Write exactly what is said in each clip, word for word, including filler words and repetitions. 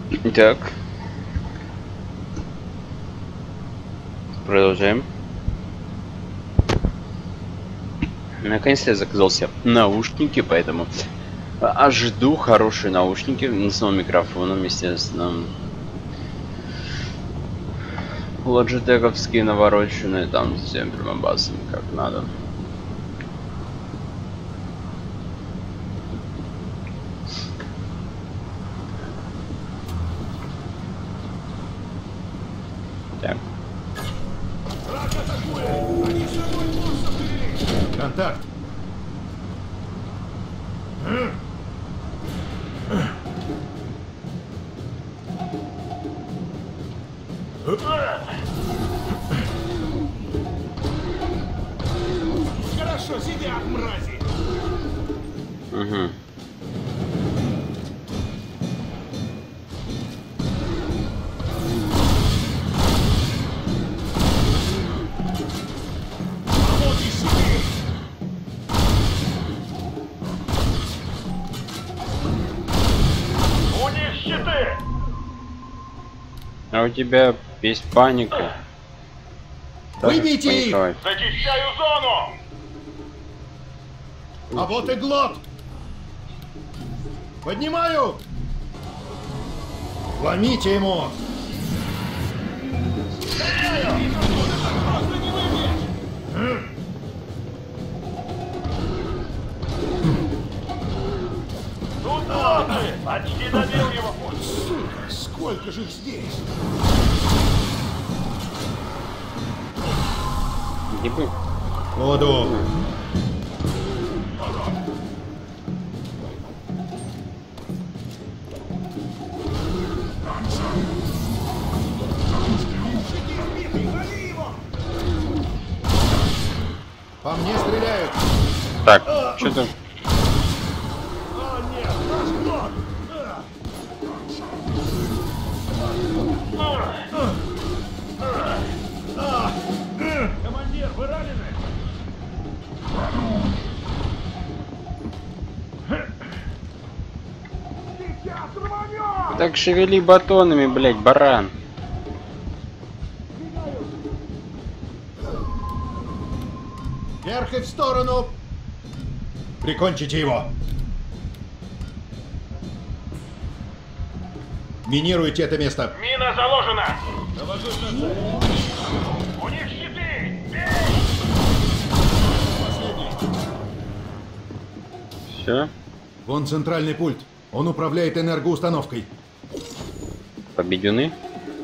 Так. Продолжаем. Наконец-то я заказал себе наушники, поэтому а жду хорошие наушники с новым микрофоном, естественно. Лоджитековские навороченные, там с всем прямобасом, как надо. Так. Контакт. Хорошо сидят, мрази. Угу. А у тебя есть паника. Выбейте их! Зачищаю зону! А вот и глот! Поднимаю! Ломите ему! Стреляю! Просто не выбьешь! Тут глоты! Почти добил его! Сука, сколько же их здесь? Ебы. Воду! По мне стреляют! Так, что ты? О нет, наш глот! Командир, вы ранены? Сейчас рванем! Так шевели батонами, блять, баран. Вверх и в сторону! Прикончите его! Минируйте это место! Мина заложена! Навожусь на цель! У них щиты! Бей! Последний! Все, Вон центральный пульт. Он управляет энергоустановкой. победены.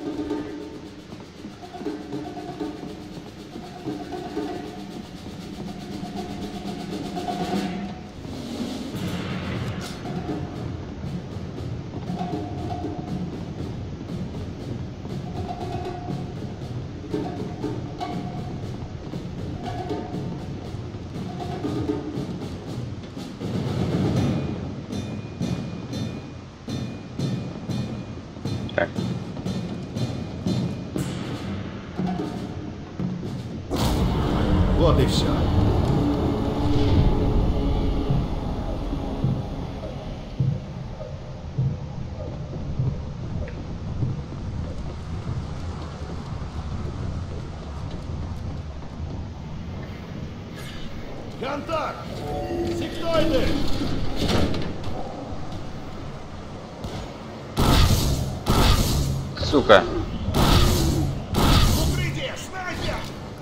Так. Вот и все. Контакт! Сектоиды! Сука. Укрытие! Снайпер!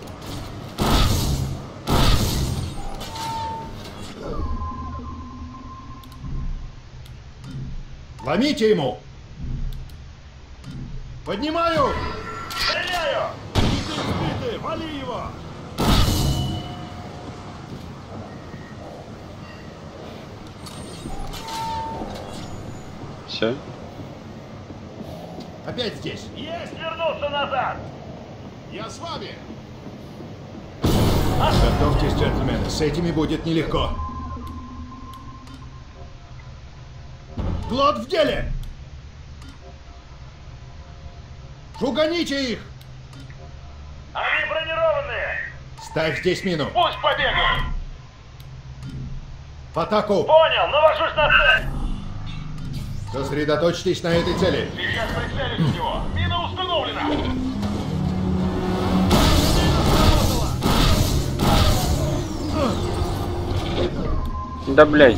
Ломите ему! Поднимаю! Стреляю! Щиты сбиты! Вали его! Все. Опять здесь. Есть вернуться назад! Я с вами. Готовьтесь, джентльмены. С этими будет нелегко. Глот в деле! Шуганите их! Они бронированные! Ставь здесь мину. Пусть побегают! В атаку! Понял, навожусь на цель! Сосредоточьтесь на этой цели. Сейчас прицелим в него. Мина установлена. Да блять.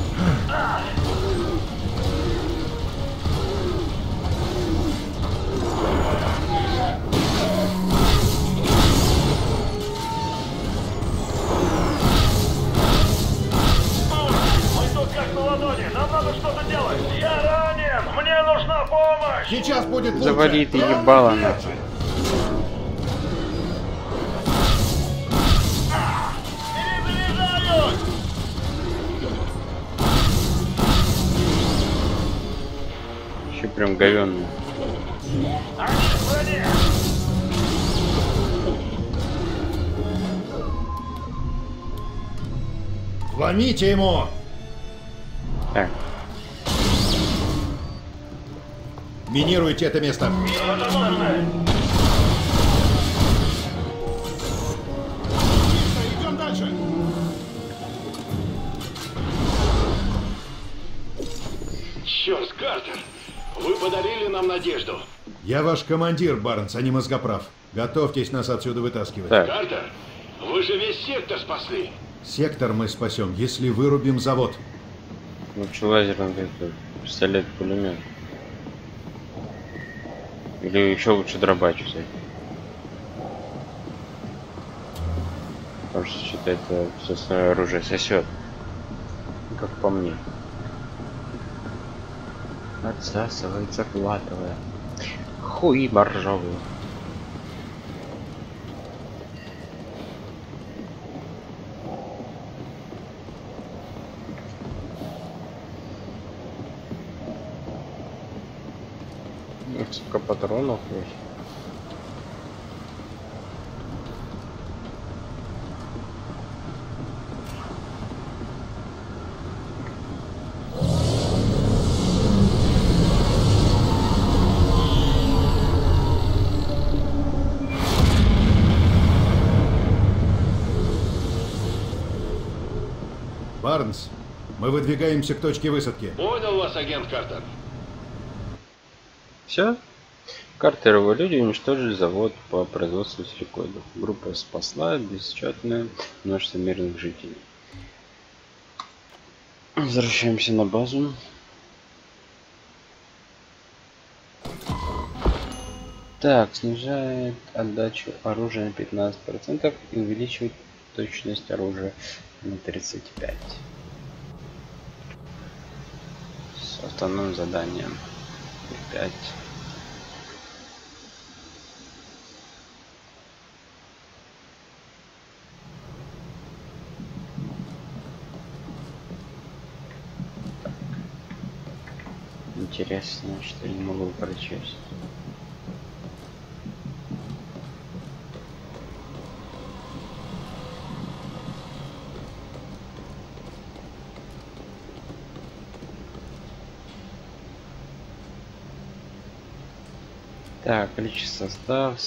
Нам надо что-то делать! Я ранен! Мне нужна помощь! Сейчас будет лучше. Завали ты ебало нахуй. Перезаряжаюсь! Еще прям говёный. Они в броне! Ломите ему! Так, Минируйте это место. Идем дальше. Черт, Картер! Вы подарили нам надежду. Я ваш командир, Барнс, а не мозгоправ. Готовьтесь нас отсюда вытаскивать. так. Картер, вы же весь сектор спасли. Сектор мы спасем, если вырубим завод. Лучше лазером как-то пистолет-пулемет. Или еще лучше дробач взять. Потому что что-то это все остальное оружие сосет. Как по мне. Отсасывает, захватывая. Хуи боржовые. Сколько патронов есть? Барнс, мы выдвигаемся к точке высадки. Понял вас, агент Картер. Все? Картер и его люди уничтожили завод по производству силикоидов. Группа спасла бесчетное множество мирных жителей. Возвращаемся на базу. Так, снижает отдачу оружия на пятнадцать процентов и увеличивает точность оружия на тридцать пять процентов. С основным заданием пять. Интересно, что я не могу прочесть. Так, количество состав,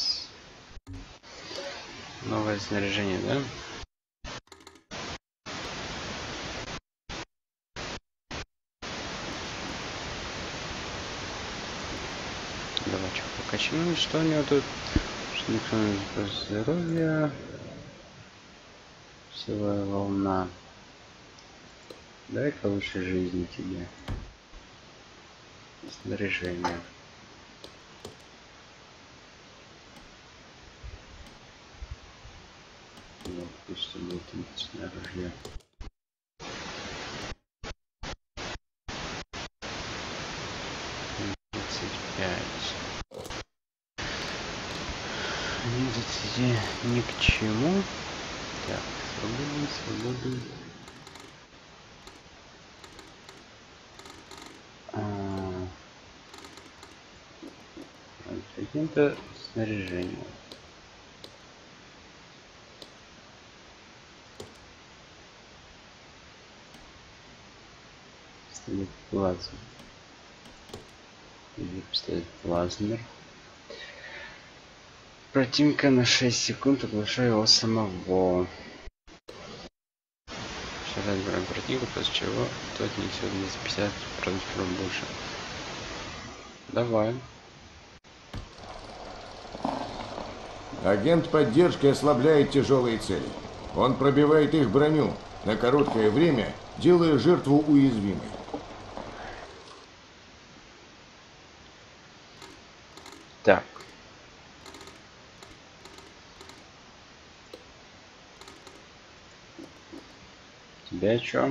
новое снаряжение, да? Давай что покачаем, что у него тут? Что никто не здоровья. Силовая волна. Дай-ка лучше жизни тебе. Снаряжение. Вот, пусть будет снаружи. тридцать пять. Они здесь ни к чему. Так, свободен, свободен. А, каким-то снаряжением. Пистолет плазма. Или пистолет плазмер. Противника на шесть секунд, оглушая его самого. Сейчас отбираем противника, после чего тот несет двести пятьдесят процентов больше. Давай. Агент поддержки ослабляет тяжелые цели. Он пробивает их броню, на короткое время делая жертву уязвимой. Так. Тебя чё?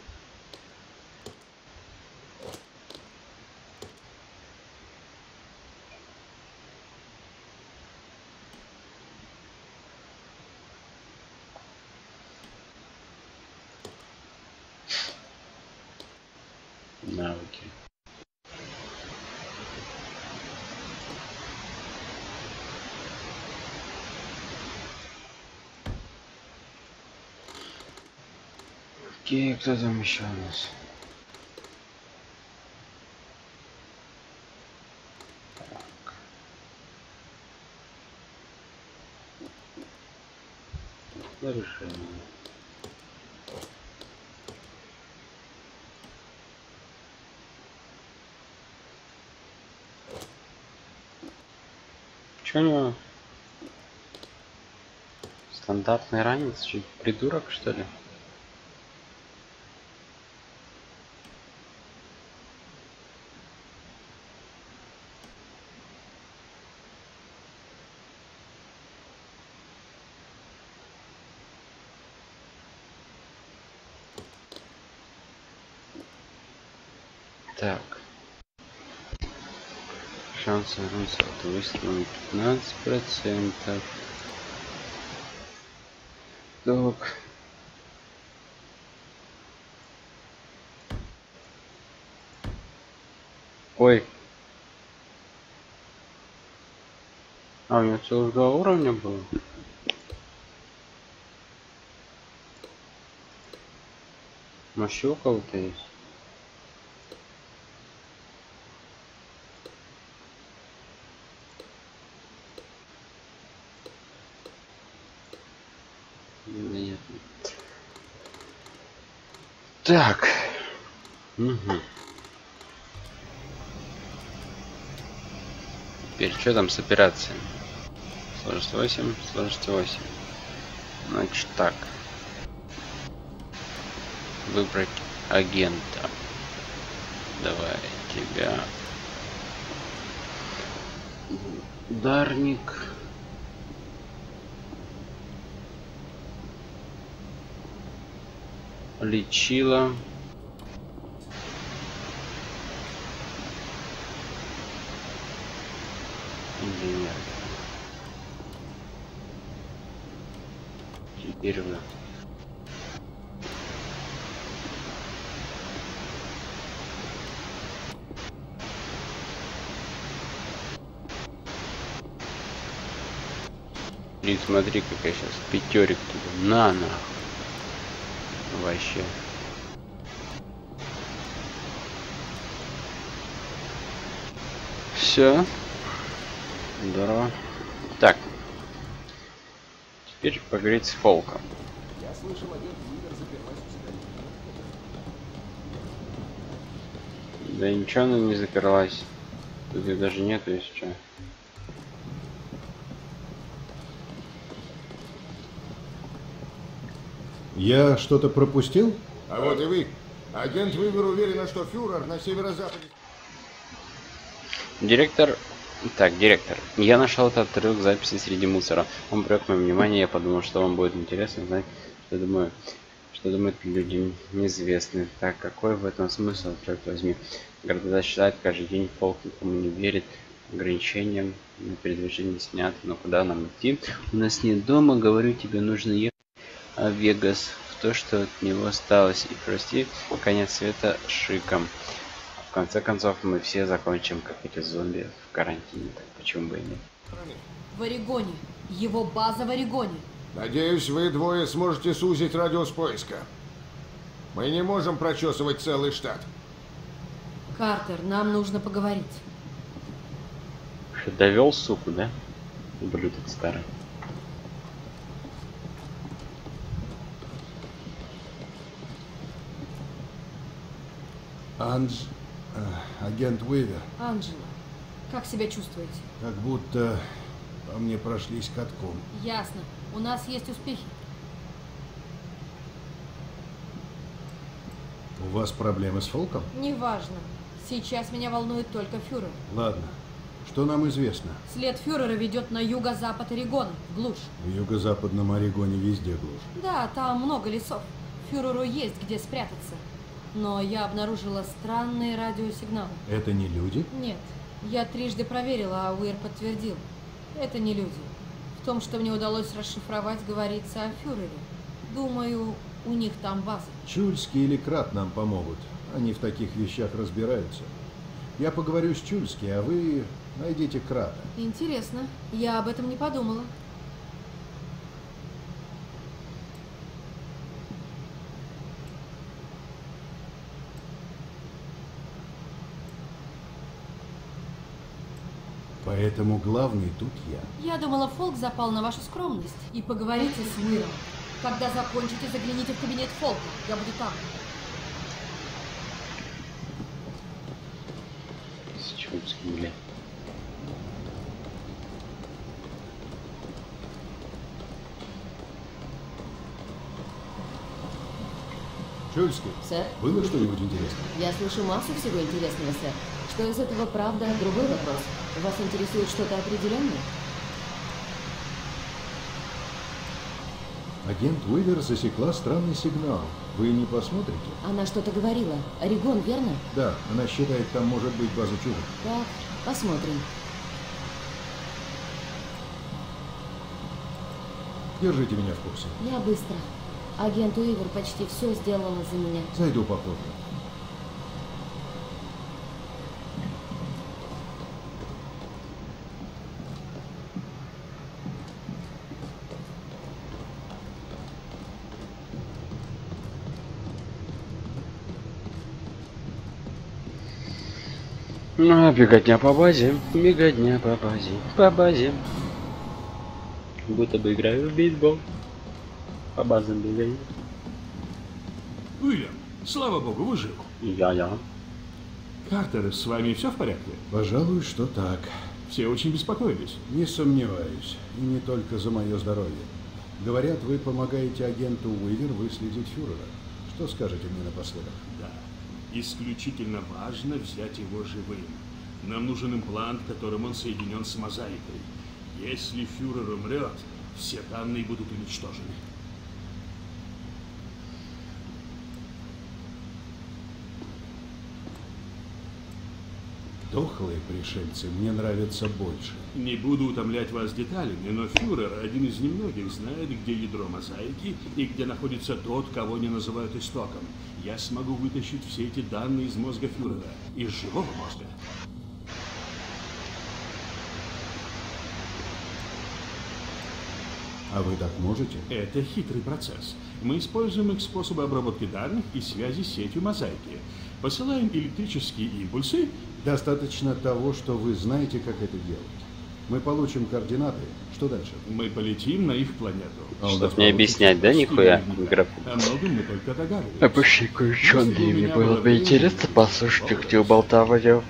Навыки. Окей, кто там еще у нас? Так. Нарушение. Чё у него? Стандартный ранец? Чуть придурок, что ли? Так. Шанс вернуться от выстрела пятнадцать процентов. Так. Ой. А, у него целых два уровня было? Может, еще у кого-то есть? Нет. Так. Угу. Теперь что там с операцией? Сложность восемь, сложность восемь. Значит так. Выбрать агента. Давай тебя. Ударник. Лечила. Инженер. Теперь вы. И смотри, как я сейчас пятерик тебе на нахуй. Вообще. Все. Здорово. Так. Теперь поговорить с Фолком. Я слышал, агент Уивер заперлась у себя. Да ничего она не заперлась. Тут ее даже нету, если что. Я что-то пропустил? А вот и вы. Агент Уивер уверена, что фюрер на северо-западе. Директор... Так, директор. Я нашел этот отрывок записи среди мусора. Он привлек мое внимание, я подумал, что вам будет интересно знать, что думаю, что думают люди неизвестные. Так, какой в этом смысл, черт возьми? Города считают, каждый день Фолк никому не верит. Ограничениям на передвижение снято, но куда нам идти? У нас нет дома, говорю тебе, нужно ехать в Вегас, в то, что от него осталось, и прости, конец света шиком. В конце концов, мы все закончим, как эти зомби в карантине, так почему бы и нет? В Орегоне. Его база в Орегоне. Надеюсь, вы двое сможете сузить радиус поиска. Мы не можем прочесывать целый штат. Картер, нам нужно поговорить. Что, довел, суку, да? Ублюдок старый. Анж... э, агент Уивер. Анджела, Как себя чувствуете? Как будто по мне прошлись катком. Ясно. У нас есть успехи. У вас проблемы с Фолком? Неважно. Сейчас меня волнует только фюрер. Ладно. Что нам известно? След фюрера ведет на юго-запад Орегона, в глушь. В юго-западном Орегоне везде глушь. Да, там много лесов. Фюреру есть где спрятаться. Но я обнаружила странные радиосигналы. Это не люди? Нет. Я трижды проверила, а Уир подтвердил. Это не люди. В том, что мне удалось расшифровать, говорится о фюрере. Думаю, у них там база. Чульский или Крат нам помогут. Они в таких вещах разбираются. Я поговорю с Чульски, а вы найдите Крата. Интересно. Я об этом не подумала. Поэтому главный тут я. Я думала, Фолк запал на вашу скромность. И поговорите с Уиром. Когда закончите, загляните в кабинет Фолка. Я буду там. С Чульским, бля. Чульский, Сэр, было что-нибудь интересное? я слышу массу всего интересного, сэр. Что из этого правда? Другой вопрос. Вас интересует что-то определенное? Агент Уивер засекла странный сигнал. Вы не посмотрите? Она что-то говорила. Орегон, верно? Да, она считает, там может быть база чужих. Так, посмотрим. Держите меня в курсе. Я быстро. Агент Уивер почти все сделала за меня. Зайду попозже. Ну, беготня по базе, беготня по базе, по базе. Будто бы играю в бейсбол. По базам бегаю. Уильям, слава богу, вы жив. Я-я. Картер, с вами все в порядке? Пожалуй, что так. Все очень беспокоились. Не сомневаюсь. И не только за мое здоровье. Говорят, вы помогаете агенту Уивер выследить фюрера. Что скажете мне напоследок? Да. Исключительно важно взять его живым. Нам нужен имплант, которым он соединен с мозаикой. Если фюрер умрет, все данные будут уничтожены. Дохлые пришельцы мне нравятся больше. Не буду утомлять вас деталями, но фюрер, один из немногих, знает, где ядро мозаики и где находится тот, кого не называют истоком. Я смогу вытащить все эти данные из мозга фюрера, из живого мозга. А вы так можете? Это хитрый процесс. Мы используем их способы обработки данных и связи с сетью мозаики. Посылаем электрические импульсы. Достаточно того, что вы знаете, как это делать. Мы получим координаты. Что дальше? Мы полетим на их планету. А у нас Чтоб не получится? объяснять, да, нихуя? Игра. О многом мы только догадываемся. Обычный кое-что, Если бы у мне меня было было бы время, интересно послушать, где уболтавливал.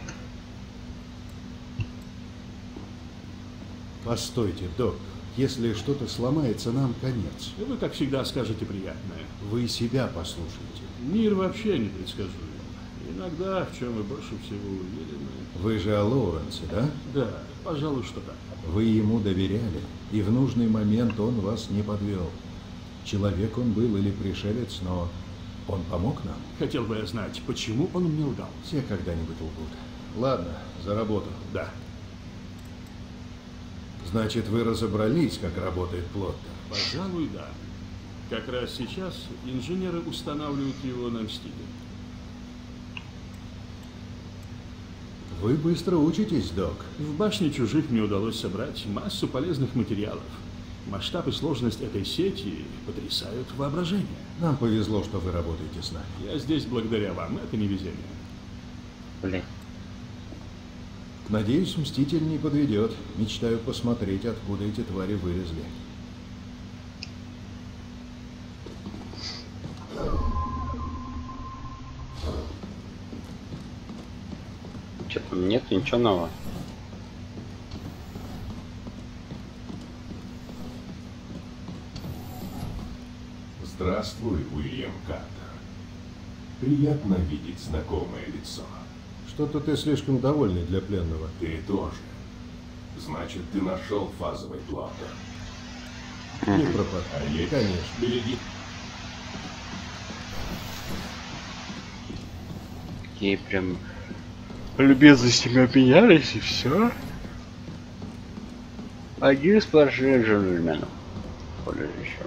Постойте, док. Если что-то сломается, нам конец. Вы, как всегда, скажете приятное. Вы себя послушайте. Мир вообще непредсказуем. Иногда, в чем вы больше всего уверены... Вы же о Лоуренсе, да? Да, пожалуй, что так. Вы ему доверяли, и в нужный момент он вас не подвел. Человек он был или пришелец, но он помог нам. Хотел бы я знать, почему он мне лгал. Все когда-нибудь лгут. Ладно, за работу. Да. Значит, вы разобрались, как работает плоттер? Пожалуй, да. Как раз сейчас инженеры устанавливают его на Мститель. Вы быстро учитесь, док. В башне чужих мне удалось собрать массу полезных материалов. Масштаб и сложность этой сети потрясают воображение. Нам повезло, что вы работаете с нами. Я здесь благодаря вам, это не везение. Блин. Надеюсь, Мститель не подведет. Мечтаю посмотреть, откуда эти твари вылезли. Что там нет, ничего нового. Здравствуй, Уильям Картер. Приятно видеть знакомое лицо. Что-то ты слишком довольный для пленного. Ты тоже. Значит, ты нашел фазовый плоттер. Не пропад. А я... Конечно. Береги. Ей прям любезностями обменялись и все. Один сплошной джентльмен. Более еще.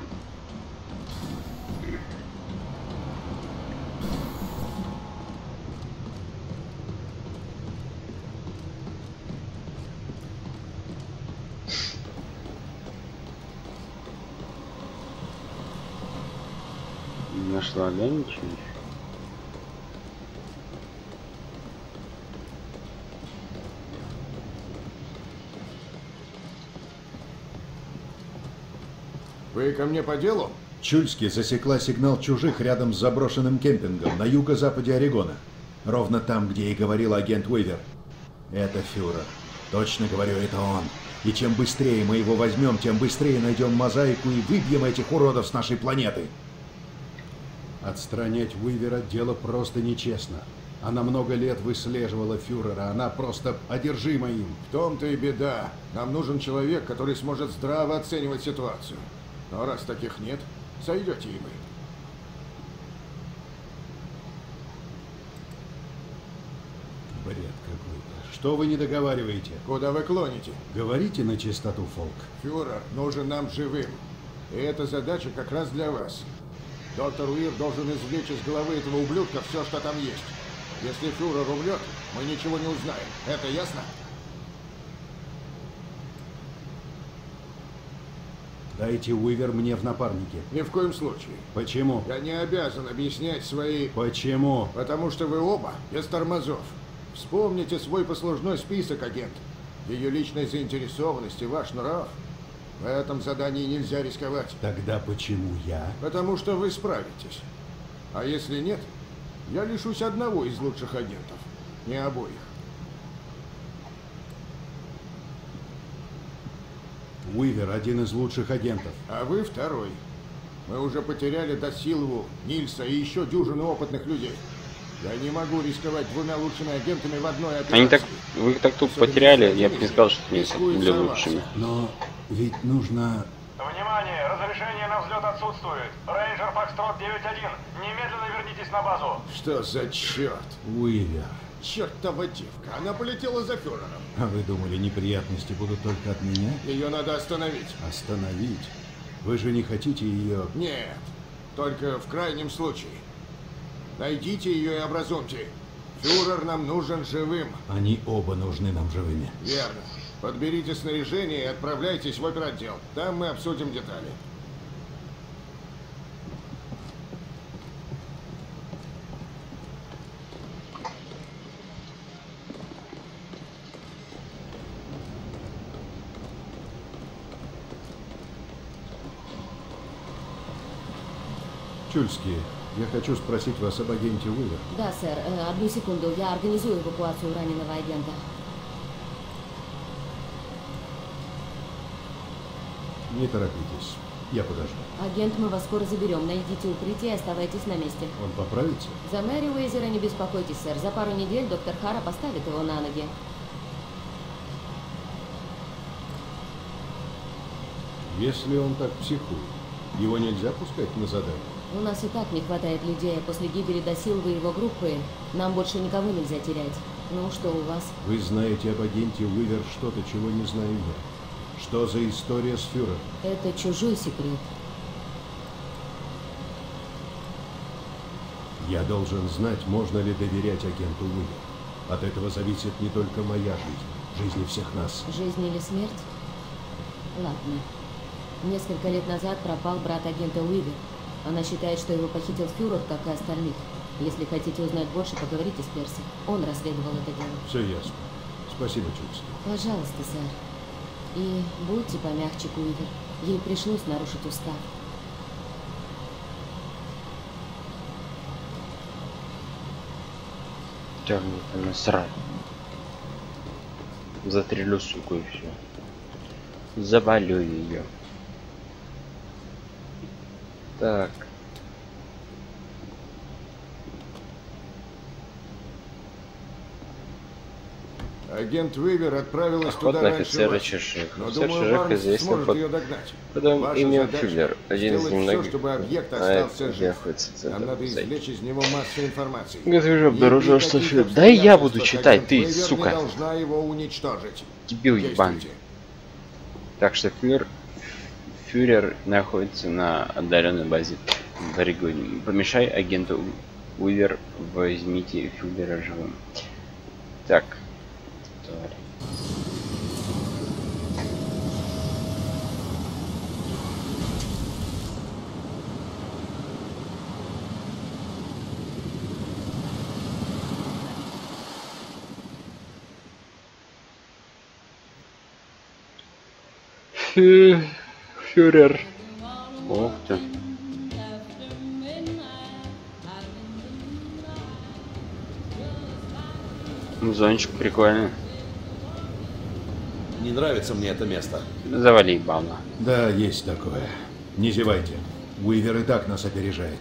Нашла, да, ничего? Вы ко мне по делу? Чульски засекла сигнал чужих рядом с заброшенным кемпингом на юго-западе Орегона. Ровно там, где и говорил агент Уивер. Это фюрер. Точно говорю, это он. И чем быстрее мы его возьмем, тем быстрее найдем мозаику и выбьем этих уродов с нашей планеты. Отстранять Уивера дело просто нечестно. Она много лет выслеживала фюрера, она просто одержима им. В том-то и беда. Нам нужен человек, который сможет здраво оценивать ситуацию. Но раз таких нет, сойдете и вы. Бред какой-то. Что вы не договариваете? Куда вы клоните? Говорите на чистоту, Фолк. Фюрер нужен нам живым. И эта задача как раз для вас. Доктор Уир должен извлечь из головы этого ублюдка все, что там есть. Если фюрер умрет, мы ничего не узнаем. Это ясно? Дайте Уивер мне в напарнике. Ни в коем случае. Почему? Я не обязан объяснять свои... Почему? Потому что вы оба без тормозов. Вспомните свой послужной список, агент. Ее личная заинтересованность и ваш нрав. В этом задании нельзя рисковать. Тогда почему я? Потому что вы справитесь. А если нет, я лишусь одного из лучших агентов. Не обоих. Уивер один из лучших агентов. А вы второй. Мы уже потеряли Дасилову, Нильса и еще дюжину опытных людей. Я не могу рисковать двумя лучшими агентами в одной операции. Они так, вы их так тут потеряли, я бы не сказал, что они были лучшими. Но ведь нужно... Внимание! Разрешение на взлет отсутствует. Рейнджер Фокстрот девять один. Немедленно вернитесь на базу. Что за черт? Уивер. Чертова девка. Она полетела за фюрером. А вы думали, неприятности будут только от меня? Ее надо остановить. Остановить? Вы же не хотите ее... Нет. Только в крайнем случае. Найдите ее и образумьте. Фюрер нам нужен живым. Они оба нужны нам живыми. Верно. Подберите снаряжение и отправляйтесь в оперотдел. Там мы обсудим детали. Чульский, я хочу спросить вас об агенте Уивер. Да, сэр. Э, одну секунду. Я организую эвакуацию раненого агента. Не торопитесь. Я подожду. Агент, мы вас скоро заберем. Найдите укрытие и оставайтесь на месте. Он поправится? За Мэри Уэйзера не беспокойтесь, сэр. За пару недель доктор Хара поставит его на ноги. Если он так психует, его нельзя пускать на задание. У нас и так не хватает людей, а после гибели Дасилвы и его группы нам больше никого нельзя терять. Ну, что у вас? Вы знаете об агенте Уивер что-то, чего не знаю я. Что за история с фюрером? Это чужой секрет. Я должен знать, можно ли доверять агенту Уивер. От этого зависит не только моя жизнь, жизни всех нас. Жизнь или смерть? Ладно. Несколько лет назад пропал брат агента Уивер. Она считает, что его похитил фюрер, как и остальных. Если хотите узнать больше, поговорите с Перси. Он расследовал это дело. Все ясно. Спасибо, Чульский. Пожалуйста, сэр. И будьте помягче, Уивер. Ей пришлось нарушить устав. Тягнет насрать. Застрелю, суку, и все. Завалю ее. Так, Агент Уивер отправилась Охот туда на раньше офицера вас. чужих. Но, Офицер думаю, чужих Барнс известен сможет под ее догнать. подом Ваша именем задача Фюллер. Один из сделать немногих, все, чтобы объект знает, остался где жив. находится центр Нам надо Мозаики. извлечь из него массу информации. Газвижу обнаружил, что Никаких Фюллер... Да и я буду обстоятельствах читать, агент ты, Уивер сука. не должна его уничтожить. Дебил ебаный. Действуйте. Так что Фюрер, Фюрер находится на отдаленной базе в Орегоне. Помешай агенту Уивер, возьмите Фюллера живым. Так. Тварь. Фюрер. Ох ты. Зончик прикольный. Не нравится мне это место. Завали бабла. Да, есть такое. Не зевайте. Уивер и так нас опережает.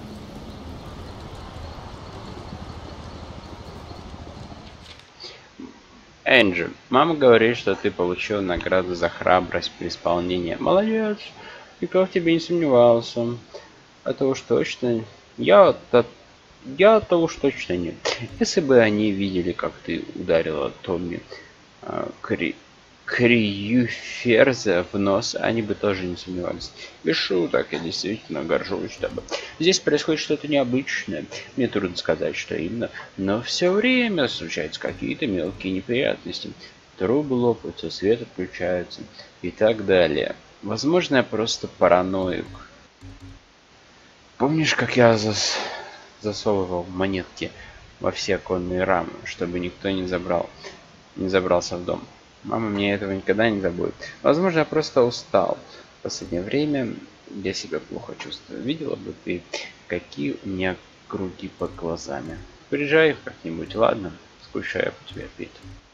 Энджи, мама говорит, что ты получил награду за храбрость при исполнении. Молодец. Никто в тебе не сомневался. А то уж точно... Я... -то... Я-то уж точно нет. Если бы они видели, как ты ударила Томми э, Кри... Криюферза в нос, они бы тоже не сомневались. Без шуток, я действительно горжусь тобой. Здесь происходит что-то необычное. Мне трудно сказать, что именно, но все время случаются какие-то мелкие неприятности. Трубы лопаются, свет отключается и так далее. Возможно, я просто параноик. Помнишь, как я зас... засовывал монетки во все оконные рамы, чтобы никто не забрал, не забрался в дом? Мама мне этого никогда не забудет. Возможно, я просто устал. В последнее время я себя плохо чувствую. Видела бы ты, какие у меня круги под глазами. Приезжай как-нибудь, ладно? Скучаю по тебе, Пит.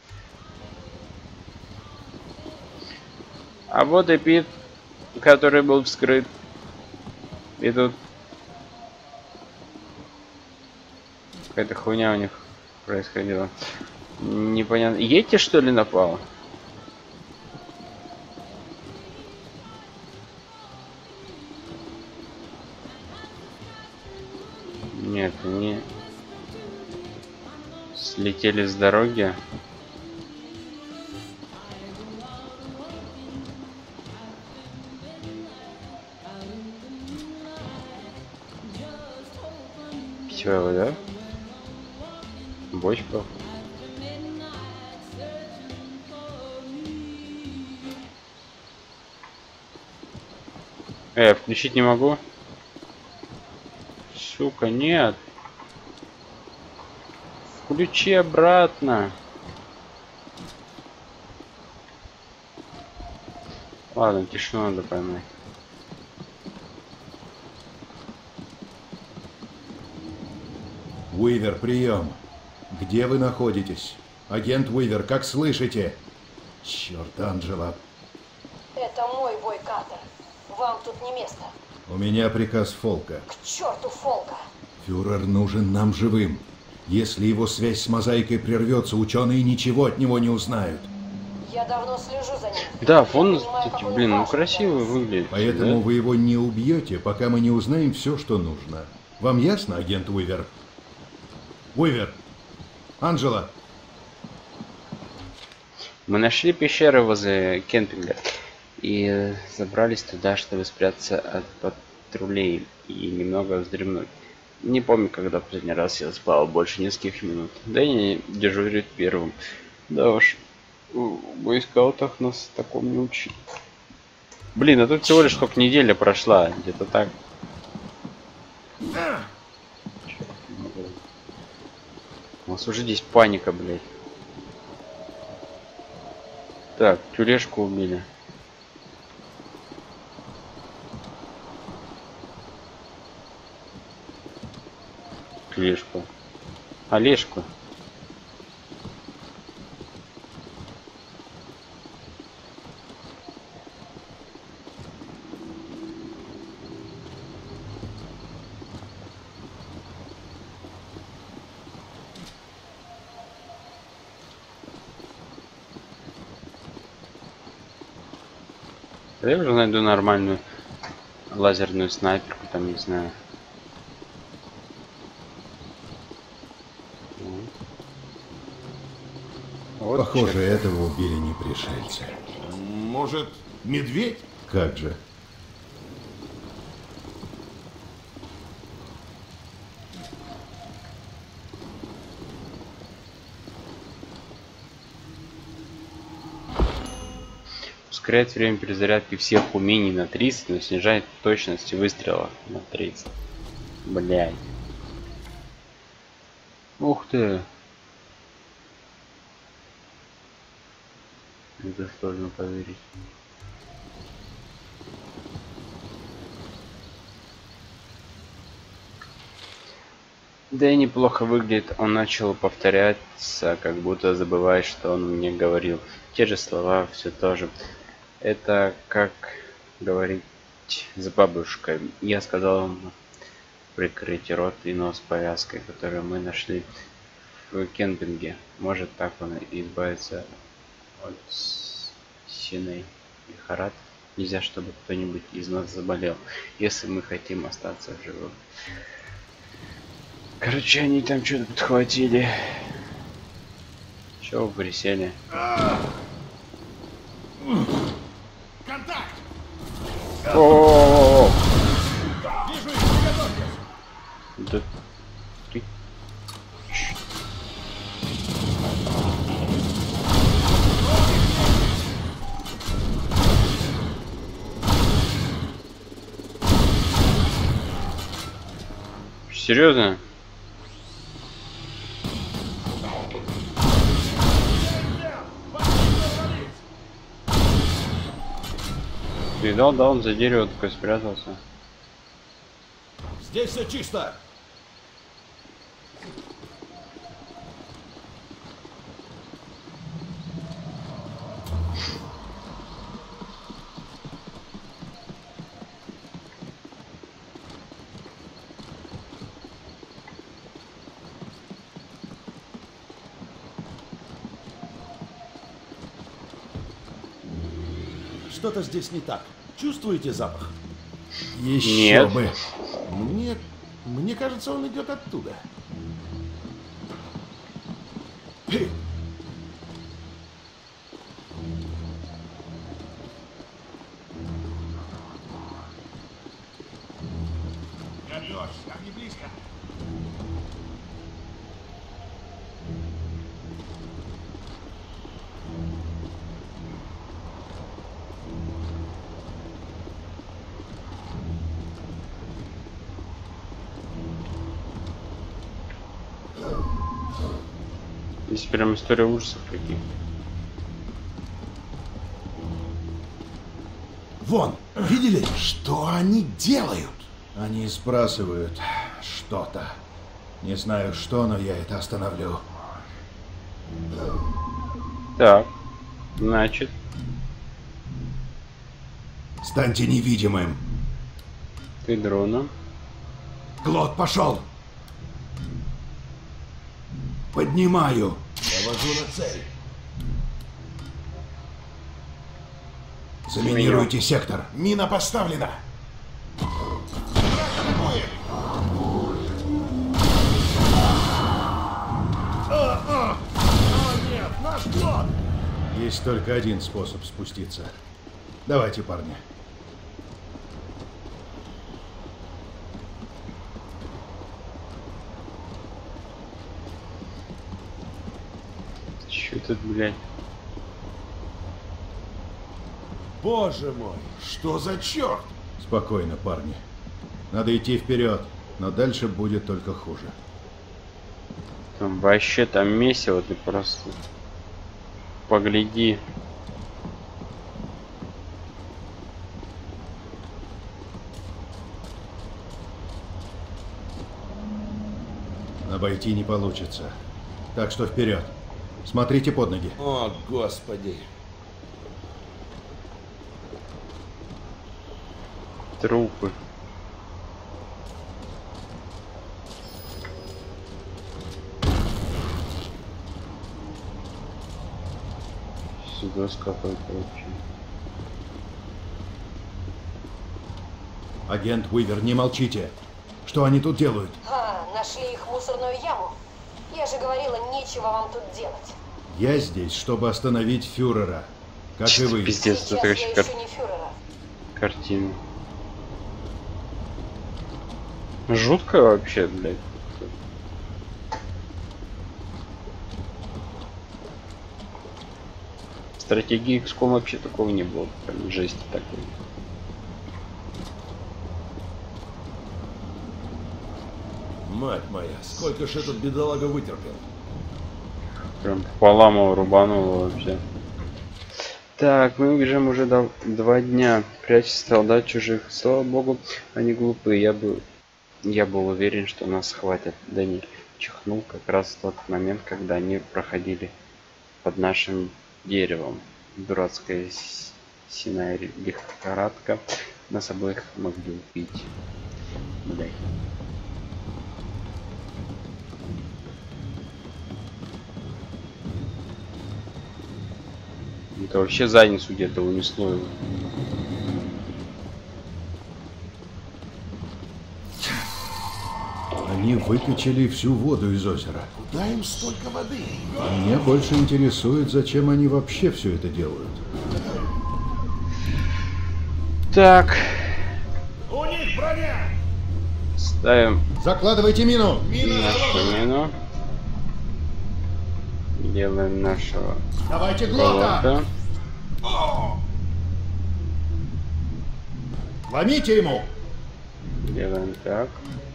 А вот и Пит, который был вскрыт. И тут какая-то хуйня у них происходила. Непонятно. Едьте, что ли, напал? Нет, они слетели с дороги. Питьевая вода? Бочка? Э, включить не могу. Сука, нет. Включи обратно. Ладно, тишину надо поймать. Уивер, прием. Где вы находитесь? Агент Уивер, как слышите? Черт, Анджела. Это мой бой, Картер. Вам тут не место. У меня приказ Фолка. К черту Фолка. Фюрер нужен нам живым. Если его связь с Мозаикой прервется, ученые ничего от него не узнают. Я давно слежу за ним. Да, фон, блин, ну красивый выглядит. Поэтому да? вы его не убьете, пока мы не узнаем все, что нужно. Вам ясно, агент Уивер? Уивер! Анджела! Мы нашли пещеру возле кемпинга и забрались туда, чтобы спрятаться от патрулей и немного вздремнуть. Не помню, когда в последний раз я спал больше нескольких минут. Да и не дежурит первым. Да уж, в бойскаутах нас такому не учат. Блин, а тут всего лишь только неделя прошла, где-то так. У нас уже здесь паника, блядь. Так, тюрешку убили. Клешку. Олежку. Я уже найду нормальную лазерную снайперку, там не знаю. Вот Похоже, черт. этого убили не пришельцы. Может, медведь? Как же? Ускоряет время перезарядки всех умений на тридцать, но снижает точность выстрела на тридцать. Блядь. Ух ты. Это сложно поверить. Да и неплохо выглядит. Он начал повторяться, как будто забывает, что он мне говорил. Те же слова, все то же. Это как говорить с бабушкой. Я сказал ему прикрыть рот и нос повязкой, которую мы нашли в кемпинге. Может, так он и избавится от синой лихорадки. Нельзя, чтобы кто-нибудь из нас заболел, если мы хотим остаться живым. Короче, они там что-то подхватили. Чего вы присели? Контакт! О-о-о-о! Вижу их, приготовьтесь! Да ты... Серьезно? Видал, да, он за дерево такой спрятался. Здесь все чисто! Что-то здесь не так. Чувствуете запах? Еще Нет. бы. Мне... Мне кажется, он идет оттуда. Эй! Гаешь, там не близко. Здесь прям история ужасов каких. Вон, видели? Что они делают? Они сбрасывают что-то. Не знаю что, но я это остановлю. Так, значит, Станьте невидимым. ты дрона. Клод, пошел. Поднимаю. Навожу на цель. Заминируйте сектор. Мина поставлена. О, нет, наш плод! Есть только один способ спуститься. Давайте, парни. Чё тут, блядь? Боже мой! Что за черт? Спокойно, парни. Надо идти вперед, но дальше будет только хуже. Там вообще там месиво, ты просто погляди. Обойти не получится. Так что вперед. Смотрите под ноги. О, господи! Трупы. Сюда какой-то вообще. Агент Уивер, не молчите. Что они тут делают? А, нашли их мусорную яму. Я же говорила, нечего вам тут делать. Я здесь, чтобы остановить фюрера. Как и вы. Пиздец, Сейчас это я еще ищу кар... не фюрера. картина. Жутко вообще, блядь. В стратегии икс ком вообще такого не было. Прям жесть такой. Мать моя, сколько ж этот бедолага вытерпел? Прям пополам его рубануло вообще. Так, мы убежим уже до... два дня. Прячь солдат чужих. Слава богу, они глупые. Я бы... Я был уверен, что нас хватит. Дэнни чихнул как раз в тот момент, когда они проходили под нашим деревом. Дурацкая синая лихорадка. Нас обоих могли убить. Блядь. Это вообще задницу где-то унесло его. Они выкачали всю воду из озера. Куда им столько воды? Меня больше интересует, зачем они вообще все это делают. Так. У них броня! Ставим. Закладывайте мину! Нашу мину. Делаем нашего. Давайте глота! Ломите ему! Делаем так.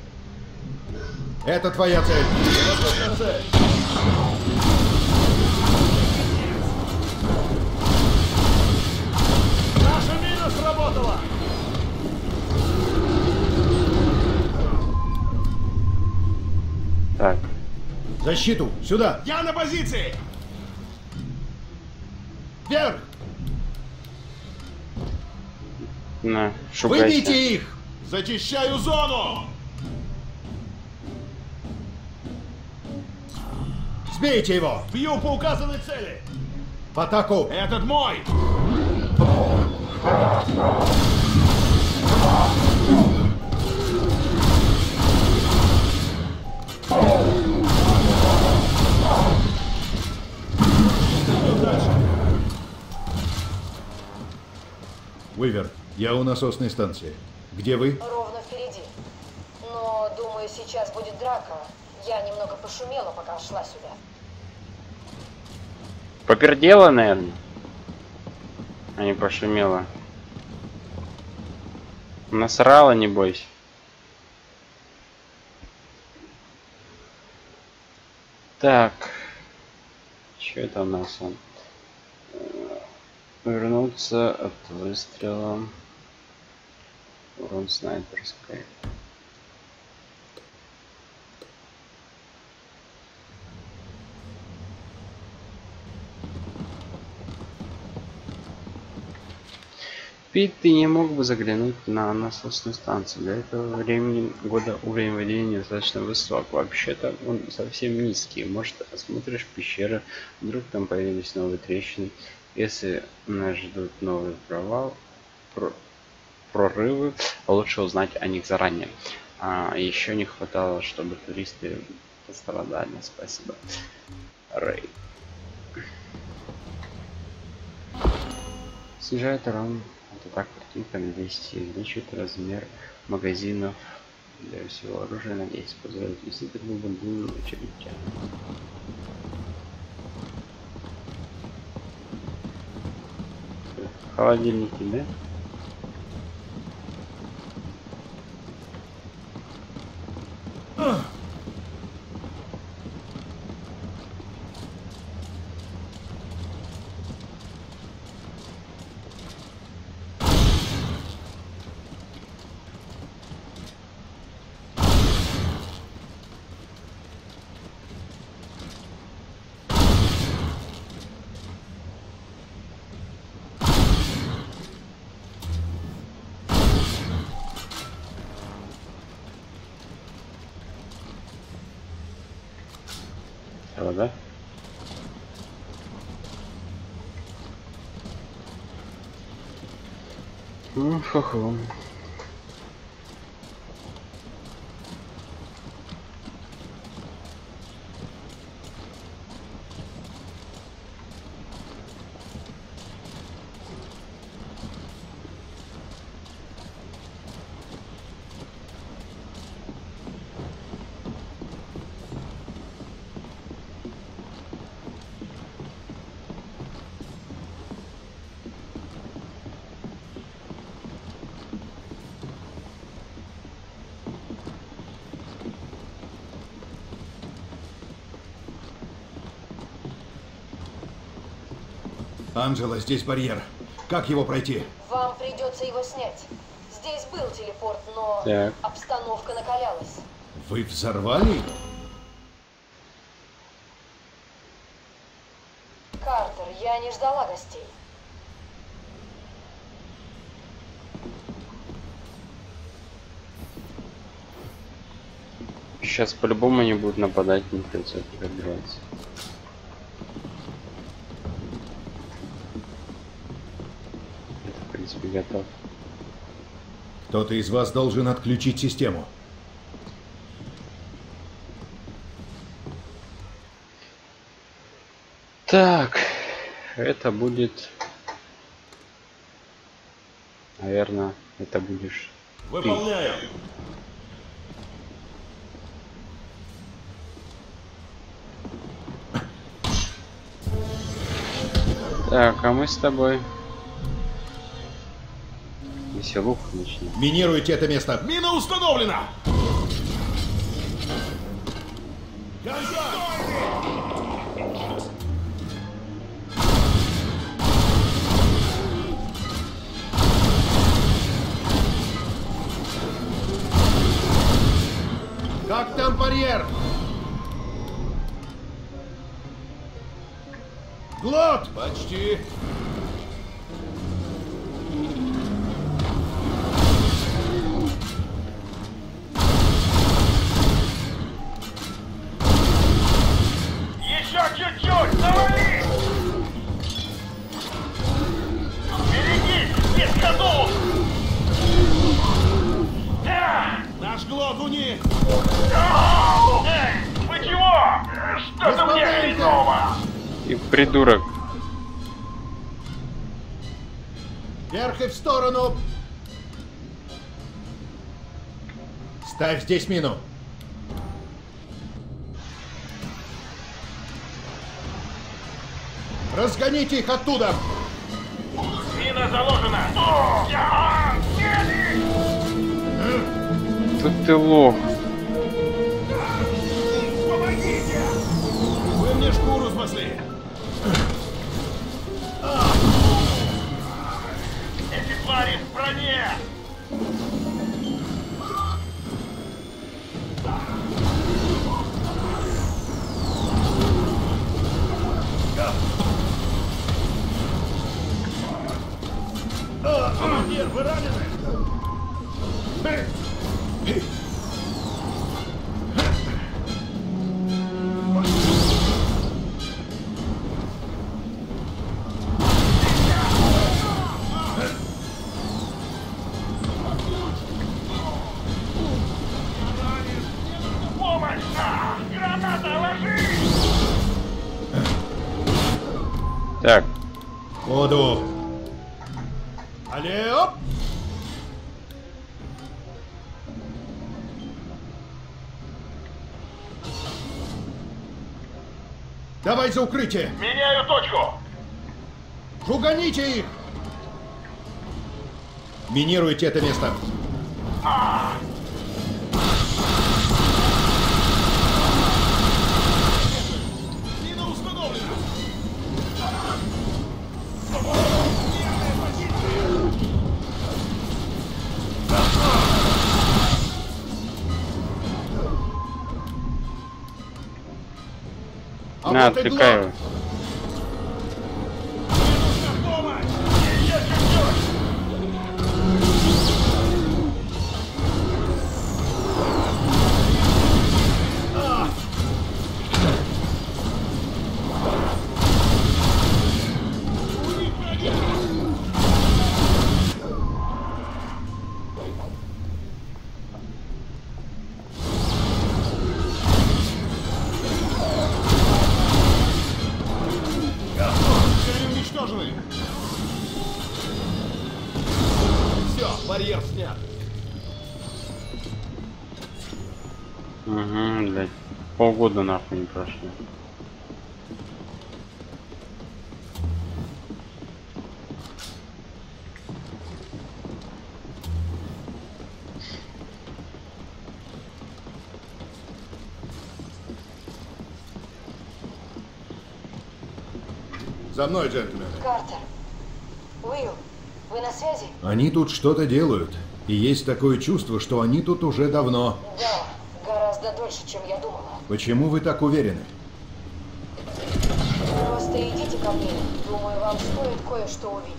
Это твоя цель. Наша мина сработала! Так. Защиту! Сюда! Я на позиции! Вверх! На, шугайся. Выбейте их! Зачищаю зону! Сбейте его! Бью по указанной цели! В атаку! Этот мой! Уивер, я у насосной станции. Где вы? Ровно впереди. Но, думаю, сейчас будет драка. Я немного пошумела, пока шла сюда. Попердела, наверное. А не пошумела. Насрала, не бойся. Так. Что это у нас он? Вернуться от выстрела. Урон снайперской. Пит, ты не мог бы заглянуть на насосную станцию? Для этого времени года уровень воды недостаточно высок. Вообще-то он совсем низкий. Может, осмотришь пещеры, вдруг там появились новые трещины. Если нас ждут новый провал, про, прорывы, лучше узнать о них заранее. А, еще не хватало, чтобы туристы пострадали. Спасибо. Рэй. Снижает урон. Это так, картинка на десять увеличивает размер магазинов для всего оружия на десять. Позволяет вести такую бандуру очередь. Холодильники, да? Да? Ну, хо-хо. Анджела, здесь барьер. Как его пройти? Вам придется его снять. Здесь был телепорт, но так. обстановка накалялась. Вы взорвали? Картер, я не ждала гостей. Сейчас по-любому они будут нападать, не придется пробиваться. Это, в принципе, готов. Кто-то из вас должен отключить систему. Так, это будет, наверное, это будешь. Выполняю. Так, а мы с тобой веселуху начнем. Минируйте это место. Мина установлена. Как там барьер? Глот! Почти. Еще чуть-чуть, завали! Берегись, без ходов! Наш глот уни! Эй, вы чего? Что-то мне хреново! И придурок. Вверх и в сторону. Ставь здесь мину. Разгоните их оттуда. Мина заложена! О, я... Тут ты лох. Помогите! Вы мне шкуру спасли. Эти твари в броне! Командир, вы ранены? Помощь! А, граната, ложись! Так, Ходу. Алле, оп! Давай за укрытие. Меняю точку! Шуганите их. Минируйте это место. Мина установлена. А на, вот и отвлекай Глот. его. Цели уничтожены. Все, барьер снят. Угу, блядь. Полгода нахуй не прошло. За мной, джентльмены. Картер. Уилл, вы на связи? Они тут что-то делают. И есть такое чувство, что они тут уже давно. Да, гораздо дольше, чем я думала. Почему вы так уверены? Просто идите ко мне. Думаю, вам стоит кое-что увидеть.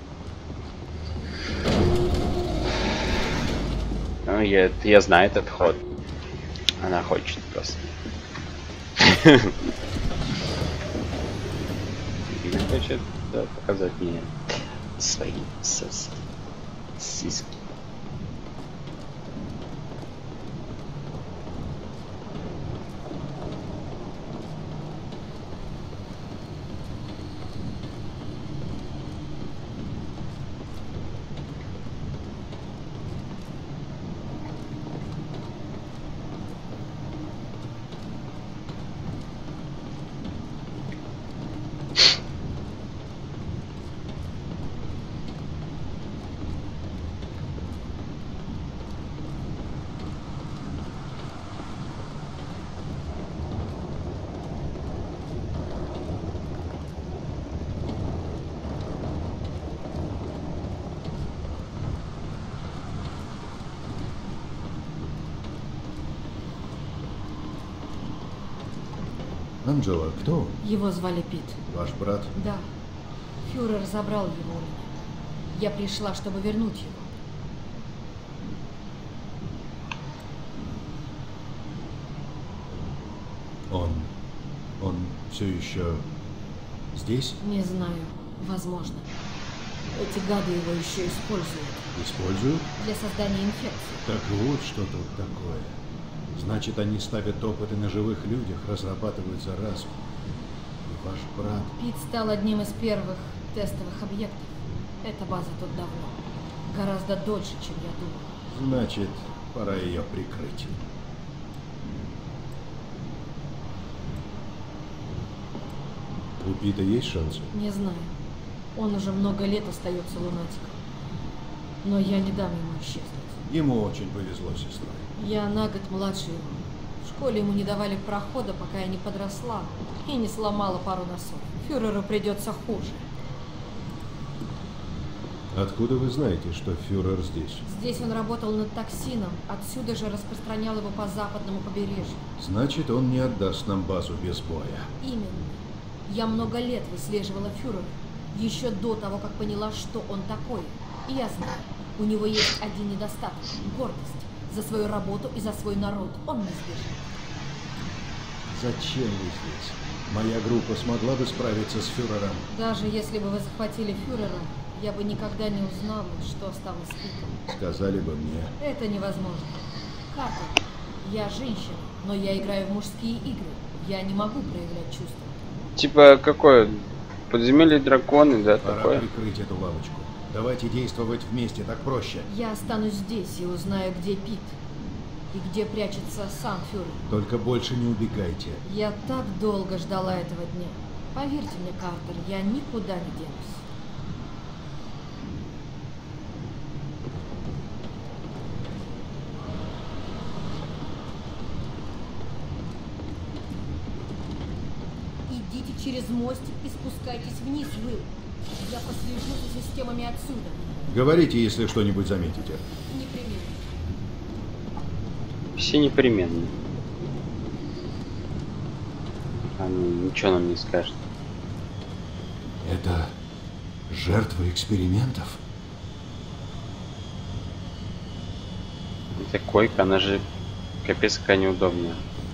Ну, я, я знаю этот ход. Она хочет просто. И хочет да, показать мне свои сиськи. Анджела, кто он? Его звали Пит. Ваш брат? Да. Фюрер забрал его у меня. Я пришла, чтобы вернуть его. Он... Он все еще здесь? Не знаю. Возможно. Эти гады его еще используют. Используют? Для создания инфекции. Так вот, что тут такое. Значит, они ставят опыты на живых людях, разрабатывают заразу. И ваш брат... Пит стал одним из первых тестовых объектов. Эта база тут давно. Гораздо дольше, чем я думал. Значит, пора ее прикрыть. У Пита есть шансы? Не знаю. Он уже много лет остается лунатиком. Но я не дам ему исчезнуть. Ему очень повезло, сестра. Я на год младше его. В школе ему не давали прохода, пока я не подросла и не сломала пару носов. Фюреру придется хуже. Откуда вы знаете, что фюрер здесь? Здесь он работал над токсином, отсюда же распространял его по западному побережью. Значит, он не отдаст нам базу без боя. Именно. Я много лет выслеживала фюрера, еще до того, как поняла, что он такой. И я знаю, у него есть один недостаток – гордость. За свою работу и за свой народ он не сбежит. Зачем вы здесь? Моя группа смогла бы справиться с фюрером? Даже если бы вы захватили фюрера, я бы никогда не узнала, что стало с Питом. Сказали бы мне. Это невозможно. Картер, я женщина, но я играю в мужские игры. Я не могу проявлять чувства. Типа какое? Подземелье драконы, да, Пора такое? прикрыть эту лавочку. Давайте действовать вместе, так проще. Я останусь здесь и узнаю, где Пит. И где прячется сам фюрер. Только больше не убегайте. Я так долго ждала этого дня. Поверьте мне, Картер, я никуда не денусь. Идите через мостик и спускайтесь вниз, Уилл. Я послежу за системами отсюда. Говорите, если что-нибудь заметите. Непременно. Все непременно. Они ничего нам не скажут. Это жертвы экспериментов? Эта койка, она же капец какая неудобная.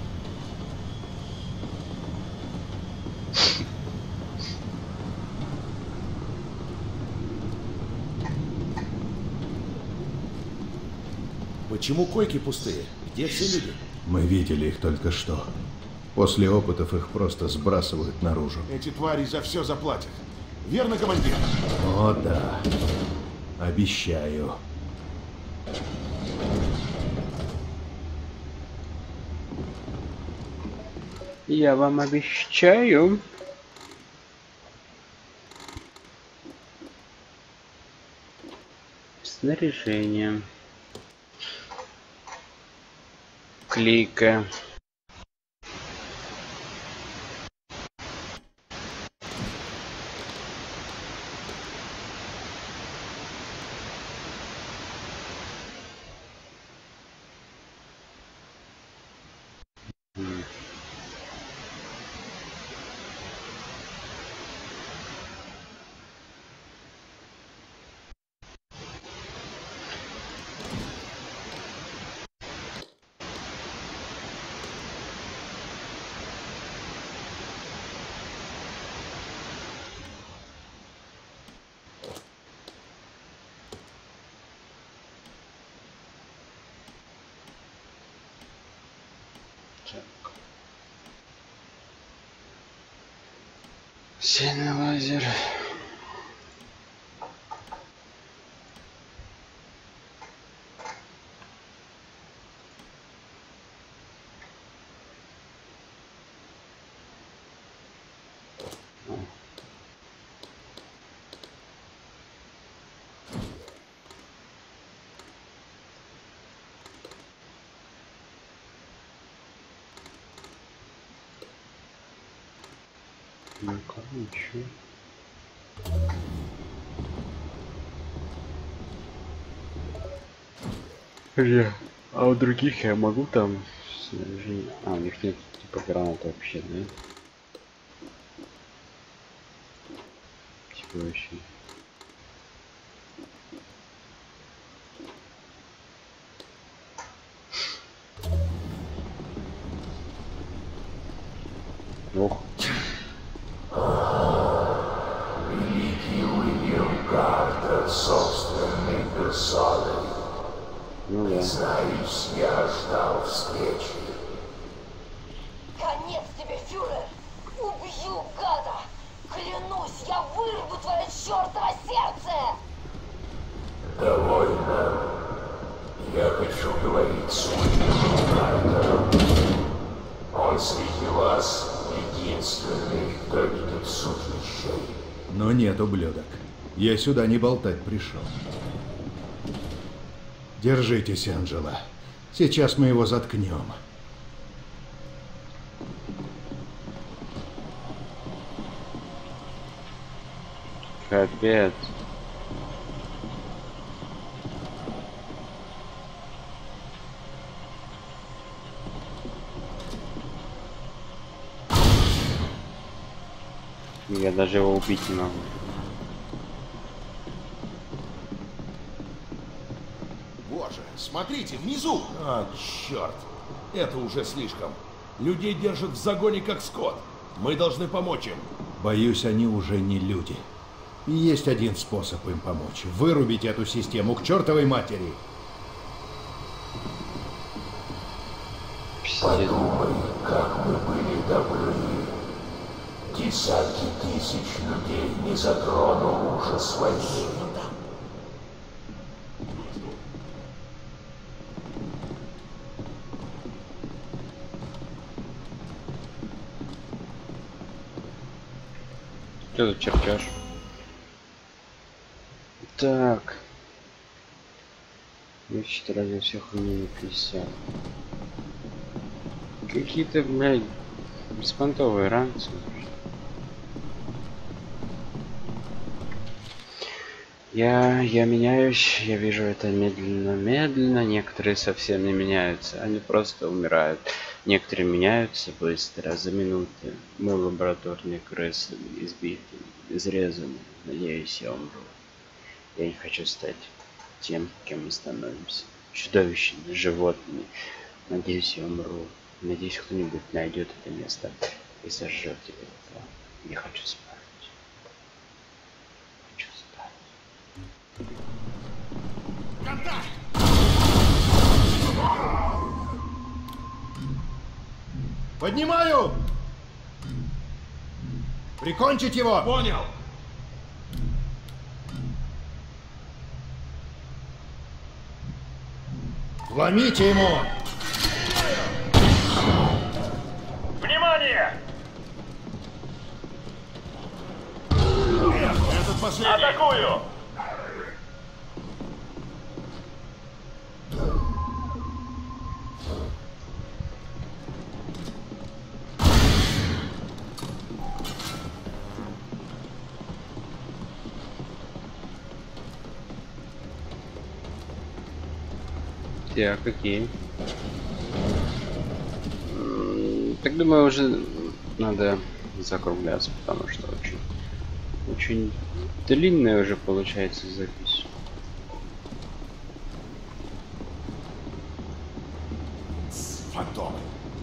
Почему койки пустые? Где все люди? Мы видели их только что. После опытов их просто сбрасывают наружу. Эти твари за все заплатят. Верно, командир? О, да. Обещаю. Я вам обещаю. Снаряжение. Клейка. Сильный лазер. Ну-ка, ничего. Бля, а у других я могу там снаряжение? А, у них нет типа гранат вообще, да? Типа вообще. Ох. Великий Уильям Картер собственной персоной. Ну да. Признаюсь, я ждал встречи. Конец тебе, фюрер! Убью, гада! Клянусь, я вырву твое чертово сердце! Довольно. Я хочу говорить с Уильямом Картером. Он среди вас единственный, кто видит суть вещей. Но нет, ублюдок. Я сюда не болтать пришел. Держитесь, Анджела. Сейчас мы его заткнем. Капец. Я даже его убить не могу. Боже, смотрите, внизу! А, черт! Это уже слишком. Людей держат в загоне как скот. Мы должны помочь им. Боюсь, они уже не люди. И есть один способ им помочь. Вырубить эту систему к чертовой матери. Подумай, как мы были добры. Десятки тысяч людей не затронул ужас войны. Что за чертеж? Так. Вычет ради всех умений пятьдесят. Какие-то, блядь, беспонтовые ранцы. Я, я меняюсь, я вижу это медленно-медленно, некоторые совсем не меняются, они просто умирают. Некоторые меняются быстро, за минуты. Мы лабораторные крысы, избиты, изрезаны. Надеюсь, я умру. Я не хочу стать тем, кем мы становимся. Чудовищными, животными. Надеюсь, я умру. Надеюсь, кто-нибудь найдет это место и сожжет тебя. Я хочу спать. Хочу спать. Контакт! Поднимаю! Прикончить его! Понял! Ломите ему! Внимание! Этот последний! Атакую! Так, окей. Так думаю, уже надо закругляться, потому что очень, очень длинная уже получается запись. Фантомы.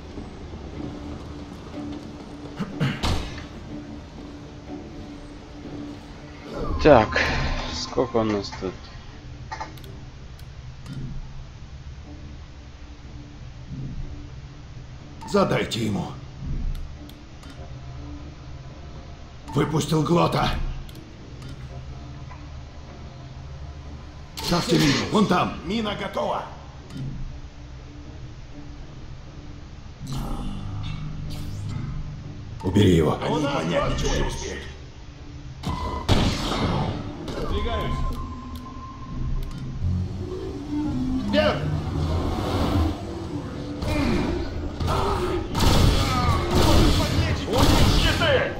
Так, сколько у нас тут? Задайте ему. Выпустил Глота. Ставьте мину, вон там. Мина готова. Убери его. Они понять ничего не успеют. Двигаюсь. Вверх! У них щиты!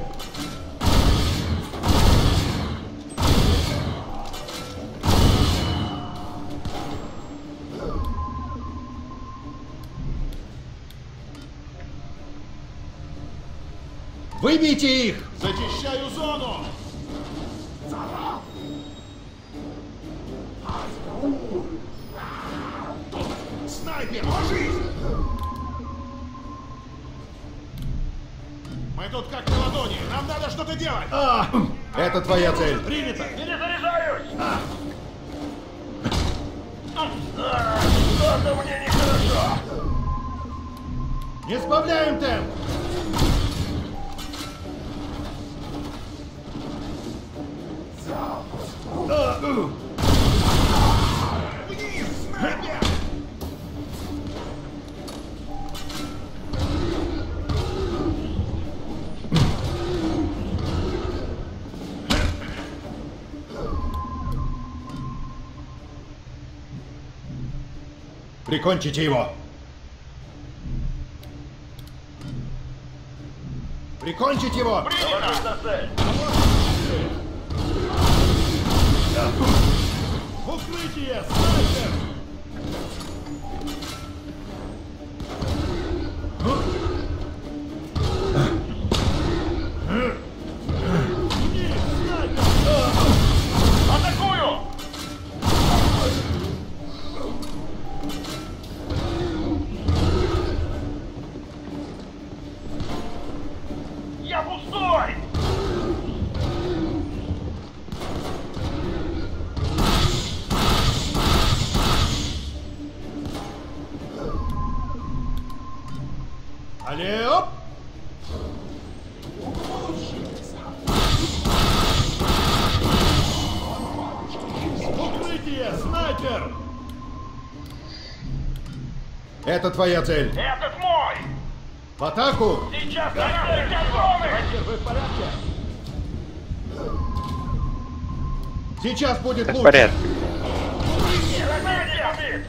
Выбейте их! Зачищаю зону! Снайпер, ложись! Мы тут как на ладони, нам надо что-то делать! А, это твоя цель. Принято! Перезаряжаюсь! Что-то мне нехорошо! Не сбавляем темп! Вниз, снайпер! Прикончите его! Прикончить его! Ложись на цель! Укрытие! Снайпер! Вниз, снайпер! Атакую! Я пустой! Алле, оп! Укрытие! Снайпер! Это твоя цель. Этот мой! В атаку! Сейчас летят дроны! Вы в порядке? Сейчас будет Так в лучше. порядке. Убит!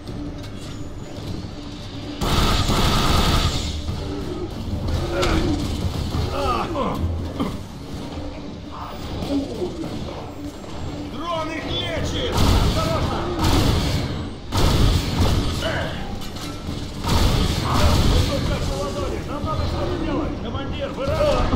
Дрон их лечит! Осторожно! Тут как на ладони, нам надо что-то делать! Командир, вы рады?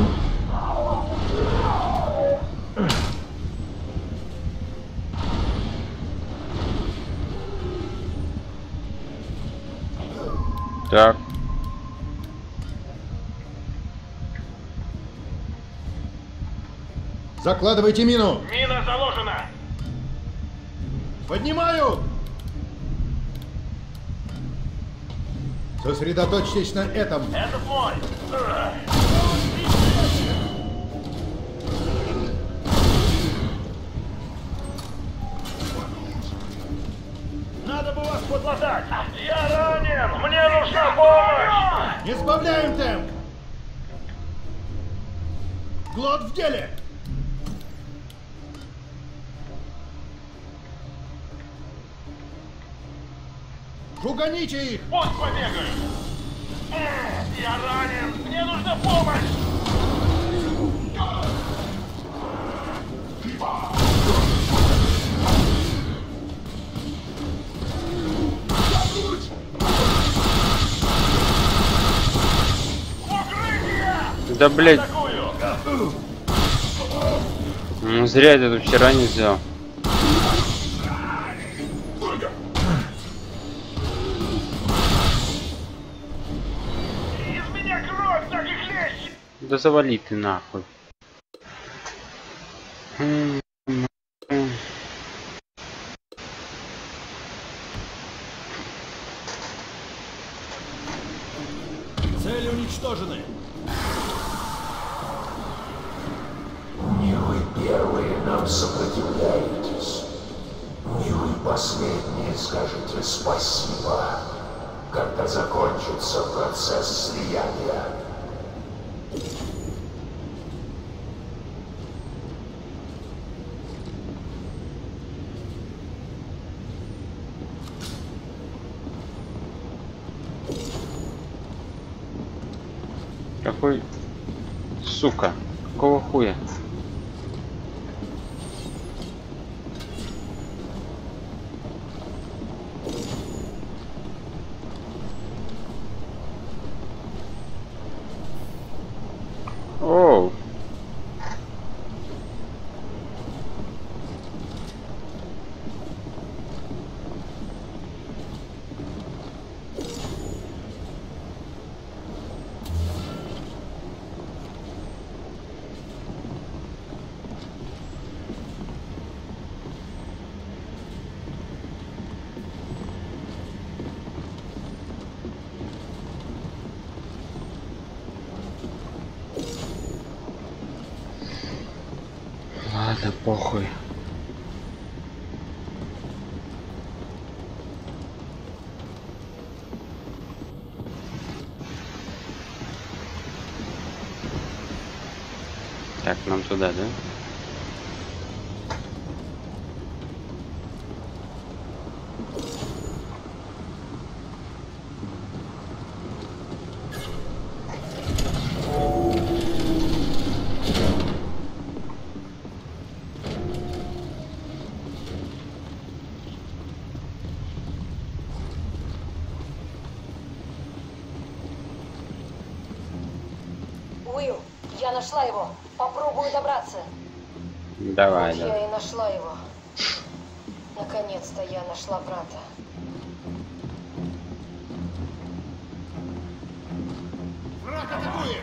Так. Закладывайте мину. Мина заложена! Поднимаю. Сосредоточьтесь на этом. Этот мой! Надо бы вас Подлатать! Я ранен! Мне нужна помощь! Не сбавляем темп. Глот в деле. Шуганите их. Пусть побегают! Я ранен! Мне нужна помощь! Да, блядь. Атакую! Ну, зря я это вчера не взял. Из меня кровь так и хлещет! Да завали ты нахуй. Цели уничтожены. сопротивляетесь. Не вы последние скажете спасибо, когда закончится процесс слияния. Какой... Сука. Какого хуя? Оу. Ладно, похуй. Так, нам туда, да? Уилл, я нашла его. Попробую добраться. Давай, вот да. Я и нашла его. Наконец-то я нашла брата. Враг атакует!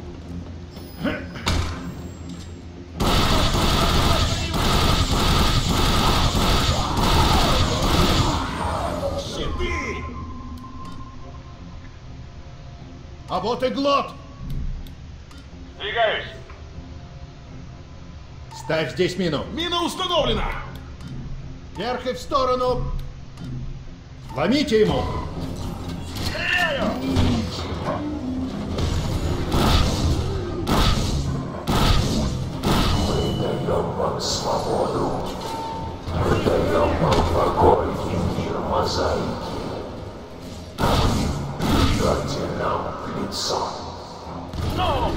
Щиты! А вот и Глот! Двигаюсь. Ставь здесь мину. Мина установлена! Вверх и в сторону. Ломите ему. Стреляю! Мы даем вам свободу. Мы даем вам покой и мир мозаики. А вы бьете нам в лицо. Ну!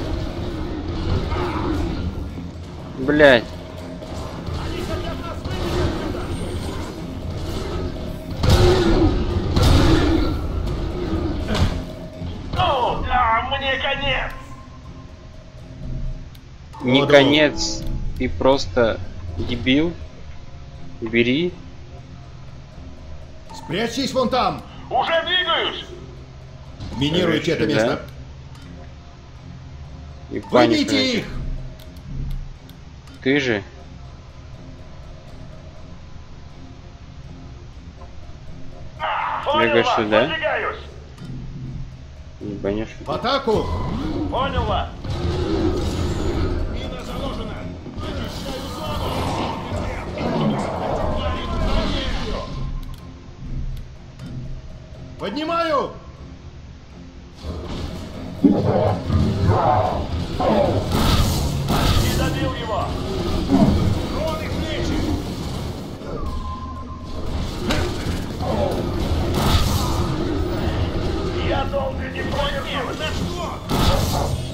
Блять. Они хотят нас вывести отсюда! Ну, а мне конец! Не Воду. конец. Ты просто дебил. Бери. Спрячьтесь вон там. Уже двигаюсь! Минируйте это Сюда. место. И панику Выбейте найти. их. Ты же. Понял Бегаешь вас, сюда. выдвигаюсь! Ебанешь. В атаку. Понял вас! Мина заложена! Очищаю зону! Поднимаю. Не добил его! Рон их плечи! Я долго не понял! На что?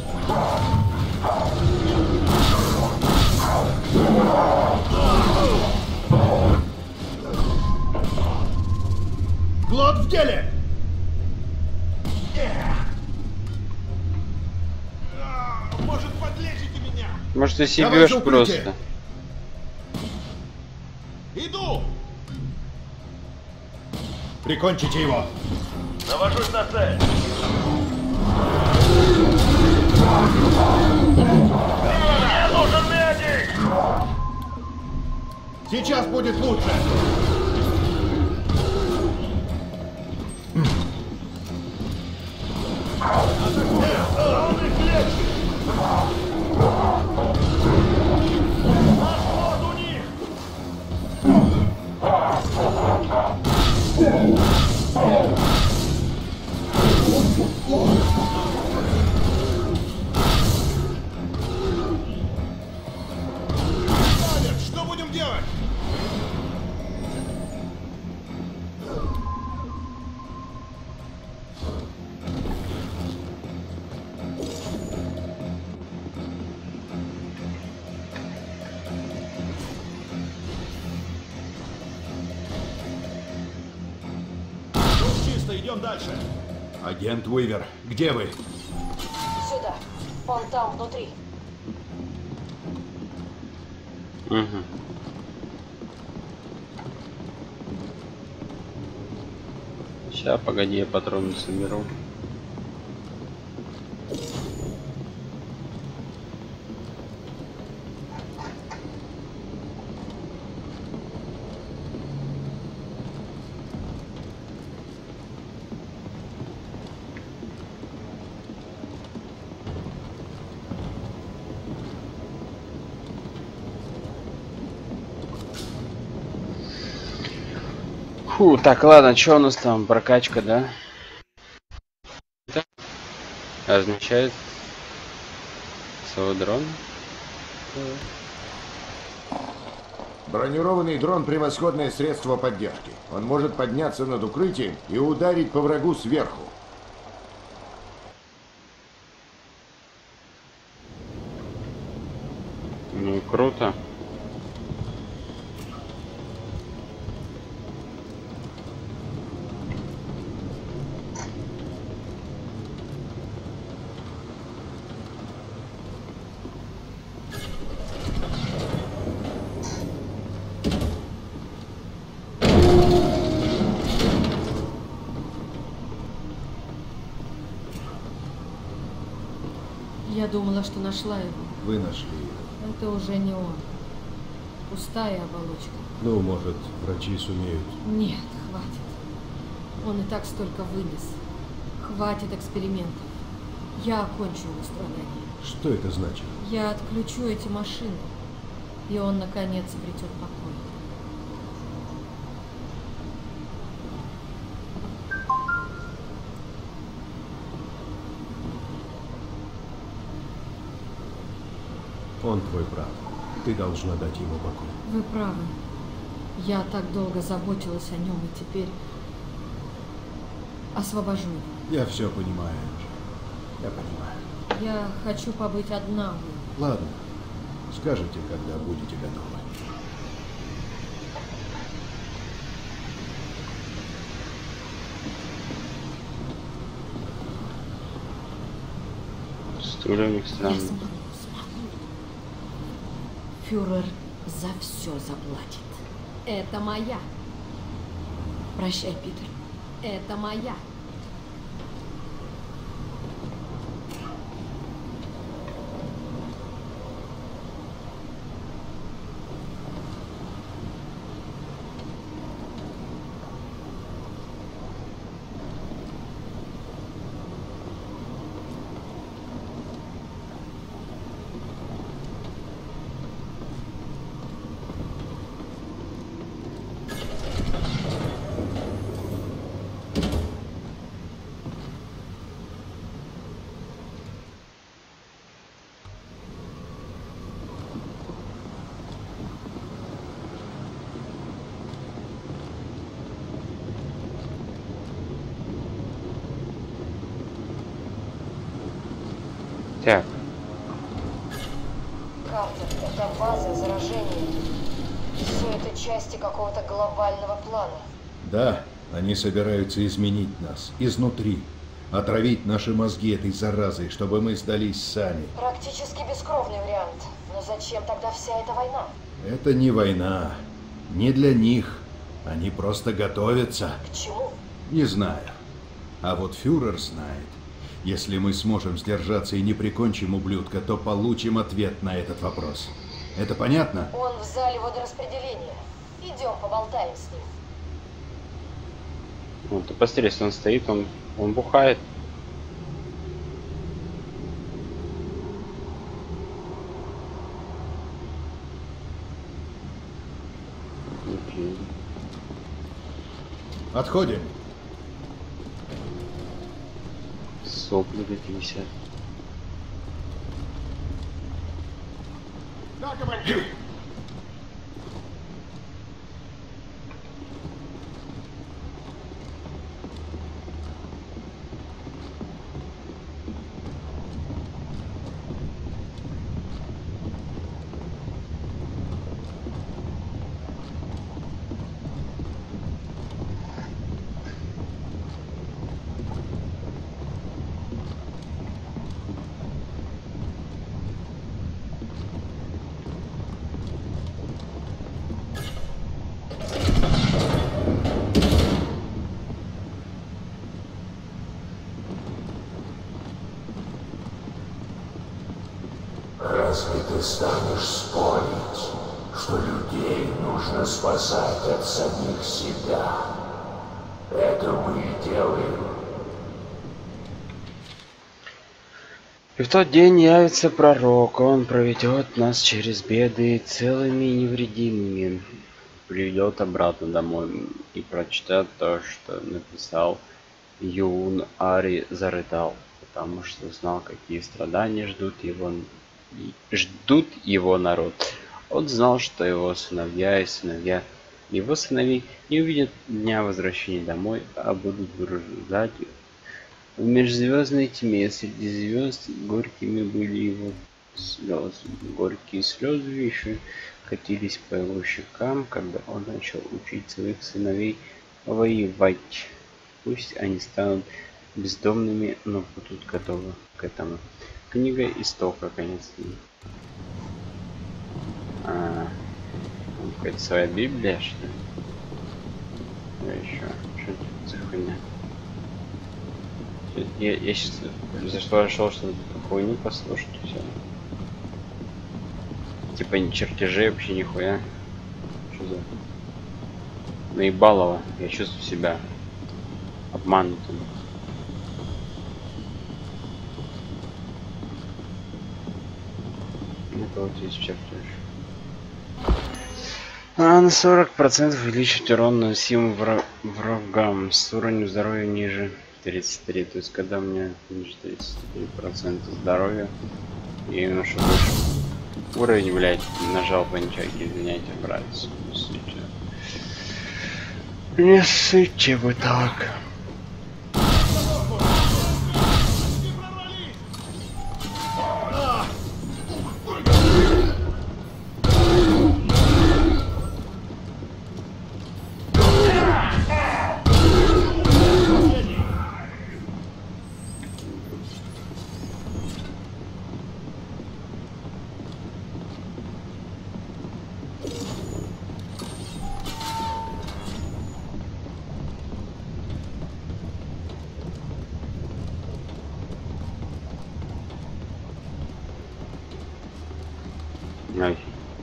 Глот в деле. А, может, подлечите меня? Может, ты Давай себешь за укрытие. просто. Иду! Прикончите его. Навожусь на цель! Мне нужен медик! Сейчас будет лучше. Он их лечит! Наш флот у них! будем делать? Чисто, идем дальше. Агент Уивер, где вы? Сюда. Он там, внутри. Угу. Сейчас, погоди, я патроны соберу. Фу, так, ладно, что у нас там? Прокачка, да? Это означает свой дрон. Бронированный дрон — превосходное средство поддержки. Он может подняться над укрытием и ударить по врагу сверху. Ну, круто. Я думала, что нашла его. Вы нашли его. Это уже не он. Пустая оболочка. Ну, может, врачи сумеют. Нет, хватит. Он и так столько вынес. Хватит экспериментов. Я окончу его страдания. Что это значит? Я отключу эти машины, и он наконец обретет покой. Он твой брат. Ты должна дать ему покой. Вы правы. Я так долго заботилась о нем, и теперь освобожу его. Я все понимаю. Я понимаю. Я хочу побыть одна. Ладно. Скажите, когда будете готовы. Стулья странно. Фюрер за все заплатит. Это моя. Прощай, Питер. Это моя. Так. Картер, это база заражения. Все это части какого-то глобального плана. Да, они собираются изменить нас изнутри. Отравить наши мозги этой заразой, чтобы мы сдались сами. Практически бескровный вариант. Но зачем тогда вся эта война? Это не война. Не для них. Они просто готовятся. К чему? Не знаю. А вот фюрер знает. Если мы сможем сдержаться и не прикончим ублюдка, то получим ответ на этот вопрос. Это понятно? Он в зале водораспределения. Идем поболтаем с ним. Вот, ты посмотри, если он стоит, он, он бухает. Окей. Отходим. Сопли такие висят. Да, командир. станешь спорить, что людей нужно спасать от самих себя. Это мы и делаем. И в тот день явится пророк, он проведет нас через беды целыми и невредимыми, приведет обратно домой и прочитает то, что написал Юн. Ари зарыдал, потому что знал, какие страдания ждут его, ждут его народ. Он знал, что его сыновья и сыновья его сыновей не увидят дня возвращения домой, а будут блуждать в межзвездной тьме. Среди звезд горькими были его слезы. Горькие слезы еще катились по его щекам, когда он начал учить своих сыновей воевать. Пусть они станут бездомными, но будут готовы к этому. Книга Истока, конец. А, какая-то своя Библия, что ли? А еще что это за хуйня? Я, я сейчас за что решил, что хуйню послушать, все. Типа не чертежи вообще нихуя. Что за наебалово? Я чувствую себя обманутым. Это вот есть чертеж. А на сорок процентов увеличить урон, наносимый враг, врагам с уровнем здоровья ниже тридцать три. То есть когда у меня ниже тридцать три процента здоровья и ношу выше уровень, блять, нажал панчаки, извиняйте, братец. Не сыте вы так. Ай.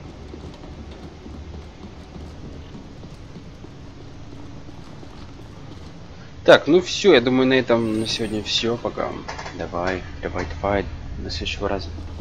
Так, ну все, я думаю, на этом на сегодня все. Пока. Давай, давай, давай. До следующего раза.